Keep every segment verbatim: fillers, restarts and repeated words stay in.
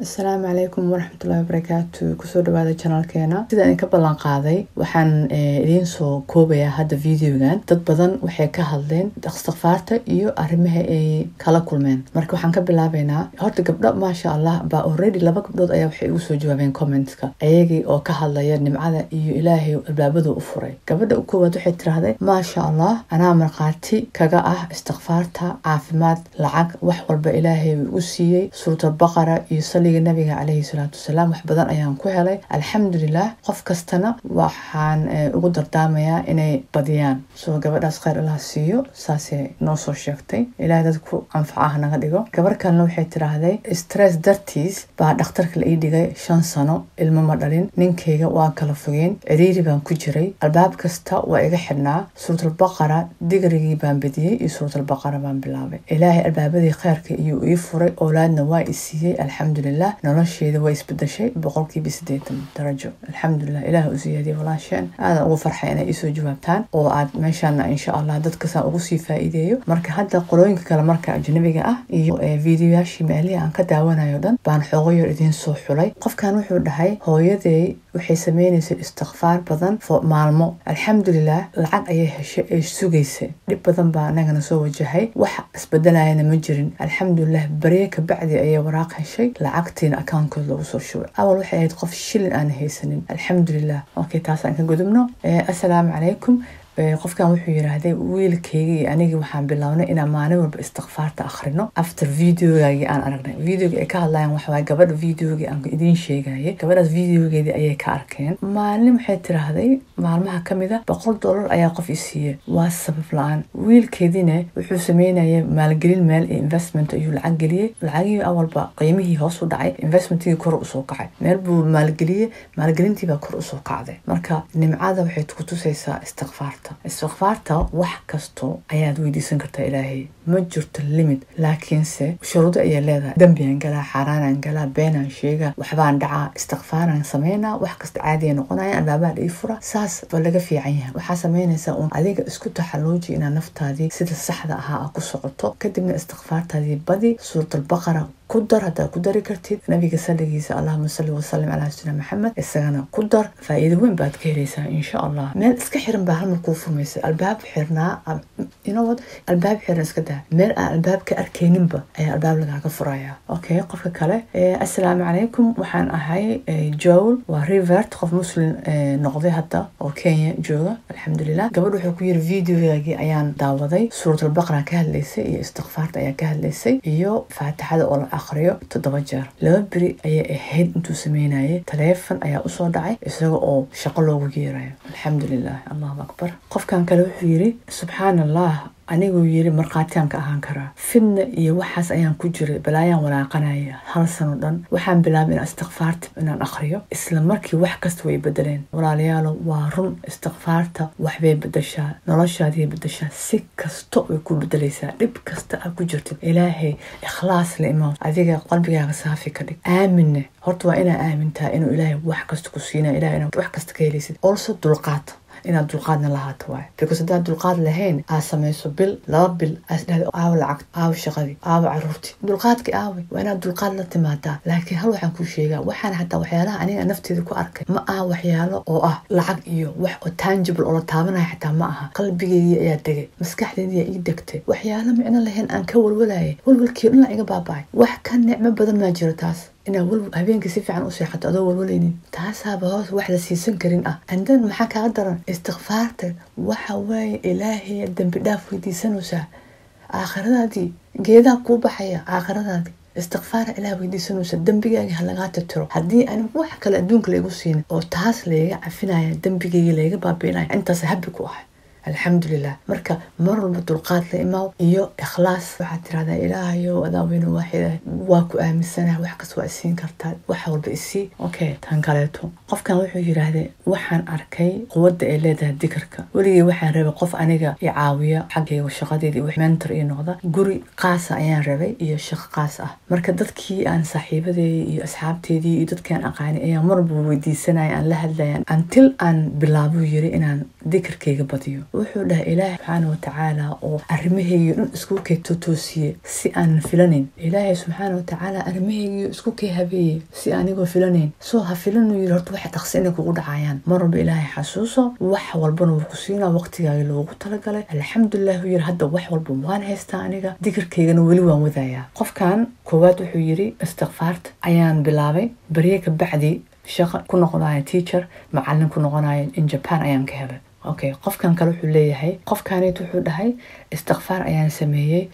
السلام عليكم ورحمة الله وبركاته. كسو دوادا channel keena sida aan ka ballan qaaday waxaan idin soo koobaya hadda videogan dad badan waxay ka hadleen istighfaarta iyo arrimaha ay kala kulmeen marka waxaan ka bilaabaynaa horta gabdho ma sha Allah ba already laba gabdhood ayaa waxay ugu soo jawaabeen comment-ka ayagii oo ka hadlaya nimcada iyo Ilaahay albaabada u furay gabadha ugu koowaad waxay tiraahday ma sha Allah ana marqaati kaga ah istighfaarta caafimaad lacag wax walba Ilaahay u siiyay suurta baqara iyo النبي عليه الصلاة والسلام وحبذان أيام كهلي الحمد لله قف كستنا وحان أقدر داميا إني بديان سو قبل أسخير الله سيو ساسي نوصو شيكتي إلى ذاتكو أنفعها نغديقو قبل كان لو حيتر هذي ستريس درتيز بعد أخترك الإيديغي شان سانو الممرلين نينكيغا واكالفوين عريري بان كجري الباب كستا وإيغا حدنا سورة البقرة ديغريغي بان بديي سورة البقرة بان بلابي إلهي الباب دي خيرك إيو إيفوري أولادنا وايسيي الحمد لله nolosheeda way isbedeshay boqolkiiba siddeetan darajo alxamdulillah ilaahu u siyaadiyo walaasheen aad ugu farxay inay isoo jawaabtaan oo aad meeshaan insha Allah dadka saa ugu sii faa'iideeyo marka hadda qolooyinka kale marka ajnabiga ah iyo fiidiyoyaashii meelaha aan ka daawanayo dhan baan xoogayar idin soo xulay qofkan wuxuu dhahay hooyaday waxay sameynaysaa istighfaar badan fo maalmo alxamdulillah lacag ayay heshay ay sugaysay dib badan baa anagana soo wajahay wax isbedelayna ma jirin alxamdulillah bariye ka bacdi ayay waraaq heshay lacagtina account-kooda lagu soo shubay awal waxay ahayd qof shilin aan haysanin alxamdulillah okay taas aan ka gudubno assalaamu calaykum qofkan wuxuu yiraahday wiilkayga iyo aniga waxaan bilawnay inaan maalin walba istighfaarta akhrino after videogaagi aan aragnay videoga ay ka hadlayaan waxa waa gabadha videoga aan idin sheegay gabadhaas videogeedii ayay ka arkeen maalin waxay tiraahday maalmaha kamida boqol dollar ayaa qof i siiyay waa sabab la'aan wiilkeedina wuxuu sameynayay maalgelin meel investment ayuu lacag geliyay lacagii awalba qiimihii hoos u dhacay investmentkii kor u soo kacay meel buu maalgeliyay maalgelintii baa kor u soo kacday marka nimcada waxay ku tusaysaa istighfaar استغفارته wax kasto ayaad weydiisan kartaa Ilaahay ma jirto limit laakiin se shuruudo ay leedahay dambiyan gala xaraanan gala beenan sheega waxbaan dhaca istighfaaran sameeyna wax kasta caadi ah noqonaya albaabada ay fura saas baa laga fiican yahay waxa sameynaysa oo adiga isku taxalluuji ina naftaadii sida saxda ah ku socoto kadibna istighfaartaadii badi suuratul baqara كدر هذا كدر كرتيد نبي كسلجيس اللهم صل وسلم على سيدنا محمد السجنة كدر فإذا وين بعد كهريسة إن شاء الله ما إسكحر بهم الكوفر ميس الباب حرنا ينود الباب حرنا كده مرأة الباب كأركينين با الباب لقى كفرايا أوكي قف كله السلام عليكم وحن أهاي جول وريفرت قف مسلم نقضي حتى أوكي جول الحمد لله قبل حكوير فيديو يجي أيان داودي سورة البقرة كهليسي استغفرت أيا كهليسي يو فاتح هذا ولا أخريو تدوجر لو بري أي هيد أنتو سميناي تلفون أي أصول دعي يسوق أو شغله وجيره الحمد لله الله أكبر قف كان كلو حيري سبحان الله anigu yiri marqaatiyan ka ahaan kara fin iyo waxaas ayaan ku jiray balaayaan walaaqanaya hal sano dhan waxaan bilaabay istighfaarta inaan akhriyo isla markii wax kasta way bedeleen walaalayaal waa run istighfaarta wax bay bedeshaa noloshaadii bedeshaa si kasto way ku bedelaysaa dib kasta aad ku jirtid ilaahay ikhlaas leeyahay adiga qalbigaaga saafi ka dhig aamin horta waa inaa aamintaa inuu ilaahay wax kasta ku siinayo ilaahay wax kasta ka helaysid also dulqaad inaad dulqaadna lahaato waay because haddaad dulqaad lahayn aad samayso bil laba bil aad dhahdo aawo lacag aawo shaqadii aawo caruurtii dulqaadki aawe waa inaad dulqaad la timaadaa laakiin hal waxaan kuu sheegaa waxaan hataa waxyaalaha aniga nafteeda ku arkay ma aha waxyaalo oo ah lacag iyo wax oo tangible oo la taabanaya xataa ma aha qalbigeedii ayaa degay maskaxdeedii ayaa ii degtay waxyaalo micno lahayn aan ka walwalayay walwalkii dhan iga baaba'ay wax ka nicmo badan ma jiro taas ina wal habeenkii si fiican u seexato adoo walwalaynin taasaba hoos wax la siisan karin ah andan maxaa ka daran istighfaarta waxa way ilaahay dambi dhaaf weydiisanaysaa aakhiradaadii geedaa ku baxaya aakhiradaadii istighfaar ilaahay weydiisanaysaa dambigaaga halaga tirtiro hadii aan wax kale adduunka lagu siin oo taas leeyahay cafinaya dambigaaga leeyahay baabiinaya intaas habbi ku ah الحمد لله مركا مر البطولات لإمام إيو إخلاص واحد هذا إلهي وأداوين واحدة واكو آمن سنة وحكس وأسين كرتاد وحاول بإسي أوكي تنقلتهم قف كان وحو يراهده وحان أركي قوة إلادة ذكرك ولي وحان ربي قف أنيقا يعاوية حقي وشغادي دي وحمانتر إيه نغضا قوري قاسة أيان ربي إيو الشخ قاسة مركا دادكي أن صاحبة دي إيو أصحابتي دي إيو دادكي أن أقاني أيان مربو ودي سنة أن لهد ليان أنتل أن بلابو يري إنان ذكر كيغ بديو wuxuu dhahay ilaahay subxaanahu watacaala oo arrimahaygi dhan isku kay totoosiyey si aan filanin. ilaahay subxaanahu watacaala arrimahaygi isku kay habeeyey si anigoo filanayn. soo ha filanu yiri horta waxa dhaqsi inay kugu dhacayaan. mar walba ilaahay xasuuso wax walbana wuu ku siinaa waqtigaaga loogu talagalay. alxamdulilah wuu yiri hadda wax walba waan haystaa aniga, dikirkaygana weli waan wadayaa. qofkan koowaad wuxuu yiri istighfaarta ayaan bilaabay, bariye ka bacdi shaqo ku noqonayo teacher macallin ku noqonayo in Japan ayaan ka helay. okay qofkan kale wuxuu leeyahay qofkaanit wuxuu dhahay istighfaar ayaan sameeyay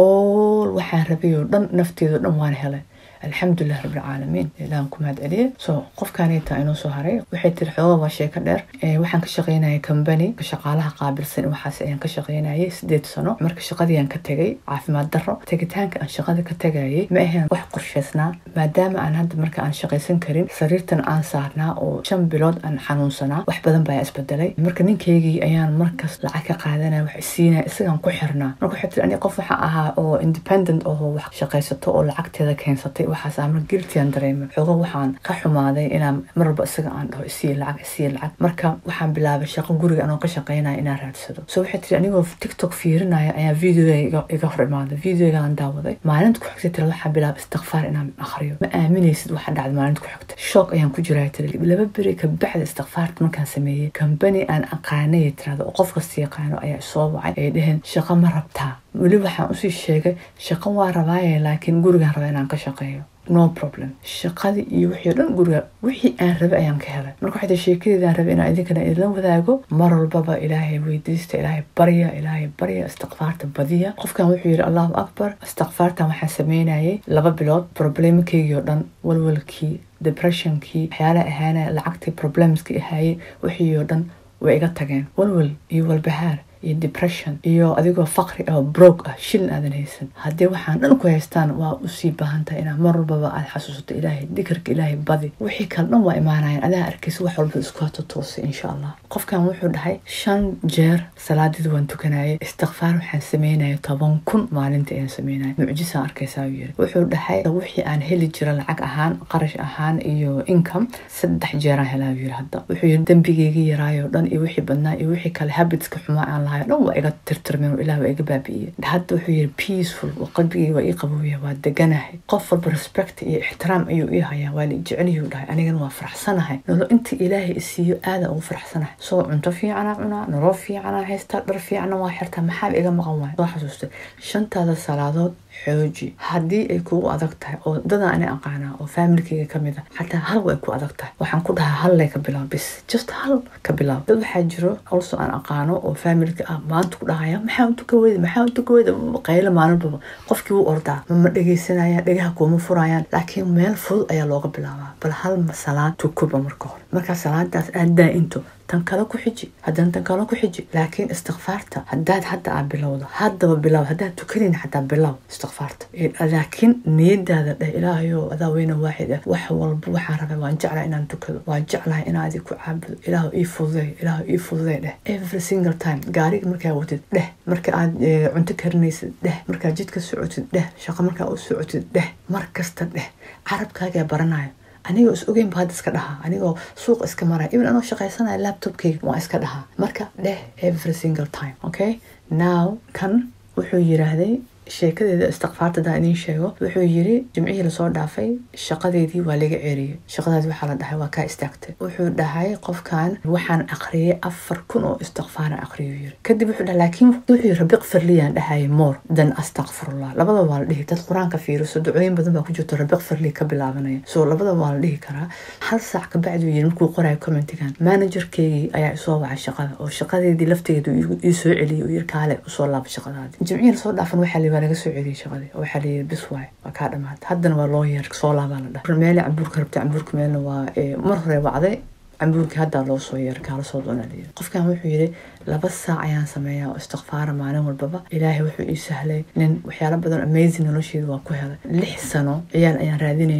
oo waxaan rabay oo dhan nafteedo dhan waan helay. alxamdulilah rabbil caalamiin, ilaahan ku mahad celiye. soo qofkaanita inoo soo haray waxay tiri xoogaa waa sheeko dheer. waxaan ka shaqaynayay company ka shaqaalaha qaabilsan waxaas ayaan ka shaqaynayay sideed sano. marka shaqadii aan ka tagay caafimaad darro, tegitaanka aan shaqada ka tagayay ma ahayn wax qorshaysnaa maadaama aan hadda marka aan shaqaysan karin sariirtan aan saarnaa oo shan bilood aan xanuunsanaa. wax badan baa isbedelay. marka ninkaygii ayaan markas lacag ka qaadanaya wax siinaya isagaan ku xirnaa. marka waxay tiri aniga qof waxa ahaa oo independent oo wax shaqaysato oo lacagteeda keensatay waxaas aan guilty aan dareemay. xogo waxaan ka xumaaday inaan marba isaga aan dhaho isii lacag isii lacag. marka waxaan bilaabay shaqo guriga anoo ka shaqaynaya inaan raadsado. soo waxay tiri anigoo TikTok fiirinaya ayaa videoga iga hor imaaday. videoga aan daawaday maalinta ku xigtay tiri waxaan bilaabay istighfaar inaan akhriyo. ma aaminaysid waxa dhacday maalinta ku xigtay. shock ayaan ku jiray tiri. laba beri ka bacdi istighfaarta markaan sameeyay company aan aqaanay tirada oo qof kasta yaqaano ayaa soo wacay ay dhaheen shaqo ma rabtaa. weli waxaan usii sheegay shaqo waa rabaaye laakiin gurigaan rabaa inaan ka shaqeeyo. no problem. shaqadii iyo wixii dhan guriga wixii aan rabay ayaan ka helay. marka waxay sheekadeedaan rabay inaan idinkana idinla wadaago. mar walbaba ilaahay weydiista, ilaahay barya, ilaahay barya, istighfaarta badiya. qofkan wuxuu yiri allahu akbar. istighfaartan waxaan sameynayay laba bilood. problemkeygii oo dhan, walwalkii, depressionkii, waxyaalaha ahaana lacagtii problemskii ahaayey wixii oo dhan way iga tageen. walwal iyo walbahaar iyo depression iyo adigoo faqri oo broke ah shilin aadan haysan. haddii waxaan dhan ku haystaan waa usii baahan tahay inaad mar walbaba aad xasuusato ilaahay, dikirka ilaahay badi. wixii kale dhan waa imaanayaan adaa arkaysa wax walba isku toosay insha allah. qofkan wuxuu dhahay shan jeer salaadii waan tukanayay. istighfaar waxaan sameynayay toban kun maalintii ayaan sameynayay. mucjiso arkaysaa uu yiri. wuxuu dhahay wixii aan heli jira lacag ahaan, qarash ahaan iyo income saddex jeer aan helaa yiri hadda. wuxuu yiri dambigeygii yaraayo dhan iyo wixii badnaa iyo wixii kale habitska xumaa aan dhan waa iga tirtirmeen ilaahay waa iga baabi'iyay. hadda wuxuu yiri peaceful oo qalbigayga waa ii qabowya, waa deganahay. qof walba respect iyo ixtiraam ayuu ii hayaa, waa la jeceliyuu dhahay. anigana waa faraxsanahay. nolol inta ilaahay isiiyo aad ugu faraxsanahay. soo cunto fiican cunaa, nolol fiican haystaa, dhar fiican waa xirtaa. maxaa iga maqan waay? soo xasuustay shantaada salaadood xooji. haddii ay kugu adag tahay oo dad aan aqaanaa oo familkayga kamid ah xataa hal way ku adag tahay, waxaan ku dhahaa hal lay ka bilaab bis, just hal ka bilaab. dad waxaa jiro also aan aqaano oo familka ah maanta ku dhahaya maxaa intu ka weyda maxaa intu ka weyda qaylo maalinba qofkii uu ordaa ma dhageysanaya, dhagaha kuma furayaan. laakiin meel fudud ayaa looga bilaabaa. bal hal salaad tukuba marka hore. marka salaadaas aad daa into tan kale ku xiji, haddana tan kale ku xiji. laakiin istighfaarta haddaad hadda aad bilowdo haddaba bilow. haddaad tukanin xataa bilow istighfaarta. laakiin niyadaada dheh ilaahayo adaa weyna waaxid ah wax walba waxaan rabay waan jeclahay inaan tukado, waan jeclahay inaad ku caabudo. ilaahu ii fududay, ilaahu ii fududay dheh every single time. gaariga markaa watid dheh, marka aad cunto karinaysid dheh, markaa jidka socotid dheh, shaqo markaa u socotid dheh, mar kasta dheh. carabkaaga baranayo. anigoo is ogeyn ba hadda iska dhahaa. anigoo suuq iska maray even anoo shaqaysanaya laptopkayga waa iska dhahaa. marka dheh every single time. okay now kan wuxuu yiraahday sheekadeeda istighfaarta daa inii sheego. wuxuu yiri jimcihii lasoo dhaafay shaqadeedii waa laga ceeriyay. shaqadaas waxaa la dhahay waa kaa istaagtay. wuxuu dhahay qofkan waxaan aqriyay afar kun oo istighfaar aqriyo yiri. kadib wuxuu dhahay laakiin wuxuu yiri rabbi qfir li aan dhahay more than astaghfirullah. labada waa la dhihi. dad quraanka fiiriso ducooyin badan baa ku jirto rabbi qfir li ka bilaabanaya. soo labada waa la dhihi karaa. hal saac ka bacdi yiri markuu qorayo commentigan managerkeygii ayaa soo wacay shaqada oo shaqadeedii lafteedu ii soo celiyay oo yiri kaale soo laab shaqadaadii. jimcihii lasoo dhaafan waxaa waa laga soo celiyay shaqadii oo waxa la yiri bis waay waa ka dhamaatay. haddana waa loo yeer soo laabaa la dhahay. meel cambuurka rabta cambuurka meelna waa mar hore wacday cambuurka hadda loo soo yeer kaala soo doonayay. qofkan wuxuu yiri laba saac ayaan sameeyaa oo istighfaar maalin walba. ilaahay wuxuu ii sahlay nin waxyaalo badan amazing nolosheeda waa ku helay. lix sano ciyaal ayaan raadinaynay.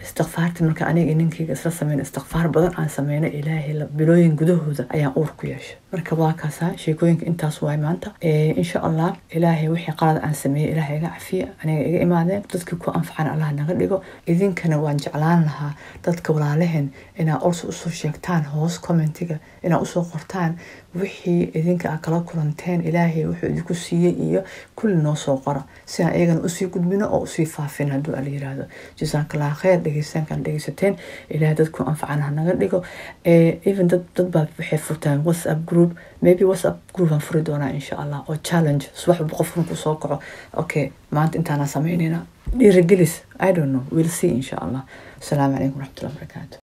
استغفارتي marka aniga ninkayga isla sameeyay istighfar badan aan sameeyay ilaahay la bilooyin gudahooda ayaan uur ku yeeshay marka waa kaasa sheekooyinka intaas way maanta ee insha Allah ilaahay wixii qalad aan sameeyay ilaahay iga cafiya aniga iga imaadeen dadka ku anfacana Allah naga dhigo idinkana waan jeclaan lahaa dadka walaalahan inaa also soo sheegtaan hoos commentiga inaa u soo qortaan wixii idinka kala kulanteen ilaahay wuxuu idinku siiyay iyo kulli noo soo qora si aan eegan u sii gudbino oo u sii faafin haduu ala yiraahdo jazakallahu khair dhageysan kan dhageysateen ilaahay dadku anfacana naga dhigo ee even dad dad baa waxay furtaan WhatsApp group maybe WhatsApp group aan furi doonaa insha Allah oo challenge subax qofku ku soo kaco okay maanta intaana sameeynayna dhiirigelis I don't know we'll see insha Allah assalamu alaykum warahmatullahi wabarakatuh